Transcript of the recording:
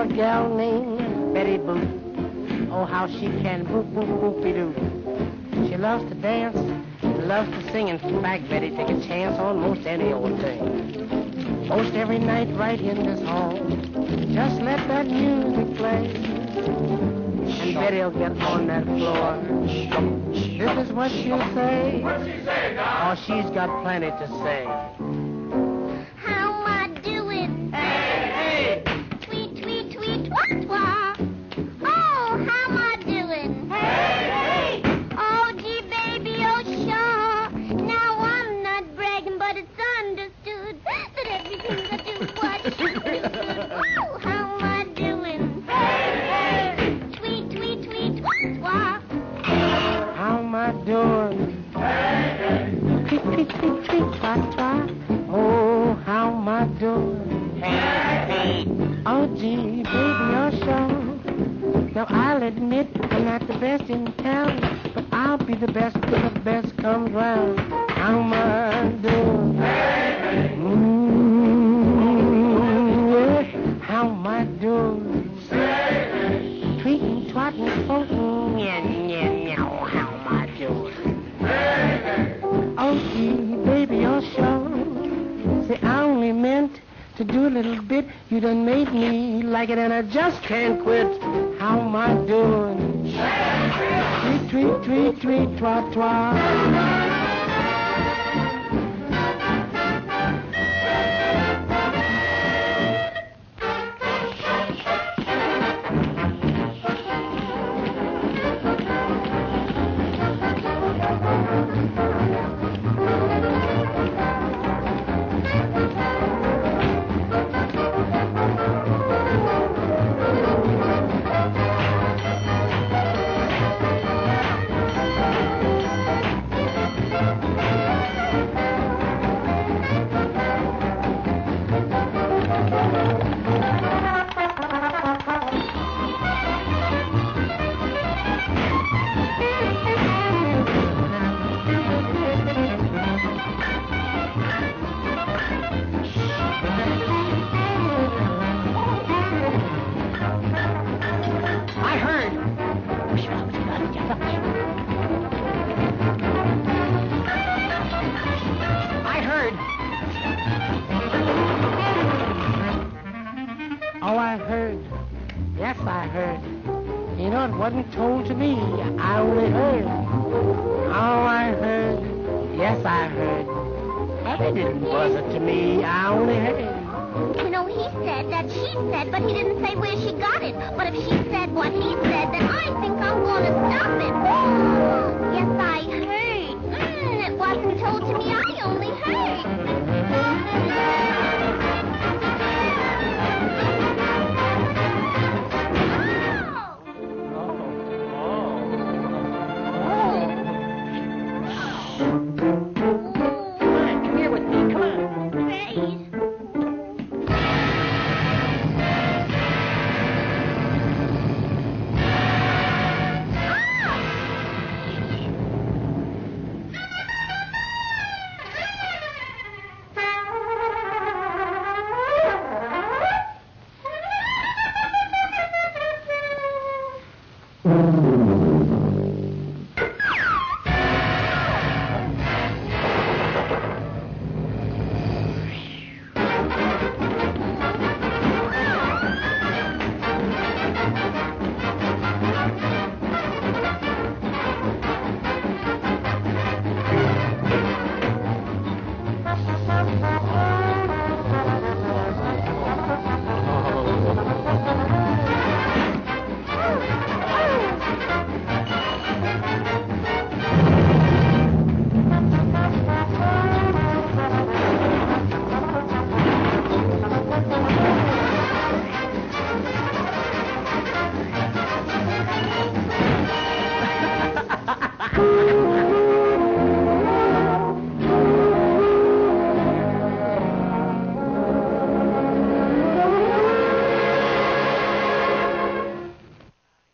a gal named Betty Boop. Oh, how she can boop, boop, boopy-doo. She loves to dance, loves to sing. In fact, Betty take a chance on most any old thing. Most every night right in this hall, just let that music play. And Betty'll get on that floor. This is what she'll say. What's she say, Doc? Oh, she's got plenty to say. How am I doing? Hey, Tweet, tweet, tweet, twah, twah. Oh, how am I doing? hey! Oh, gee, baby, oh, sure. Now, I'm not bragging, but it's understood that everything I do, what she feels good. Oh, how am I doing? Tweet, tweet, tweet, twah, twah. How am I doing? Tweet, tweet, tweet, tweet, twat, twat. Oh, how am I doing? Oh, gee, baby, you're sure. Now, I'll admit I'm not the best in town, but I'll be the best till the best comes round. How am I doing? Yeah. How am I doing? Tweeting, twatting, floating, yeah, yeah, yeah. How am I doing? Oh, gee, baby, you're sure. See, I only meant to do a little bit. You done made me like it, and I just can't quit. How am I doing? Tweet, tweet, tweet, tweet, twat, twat. Oh, I heard. Yes, I heard. You know, it wasn't told to me. I only heard. Oh, I heard. Yes, I heard. But they didn't buzz it to me. I only heard. You know, he said that she said, but he didn't say where she got it. But if she said what he said, then I think I'm going to stop it. Yes, I heard. It wasn't told to me. I only heard.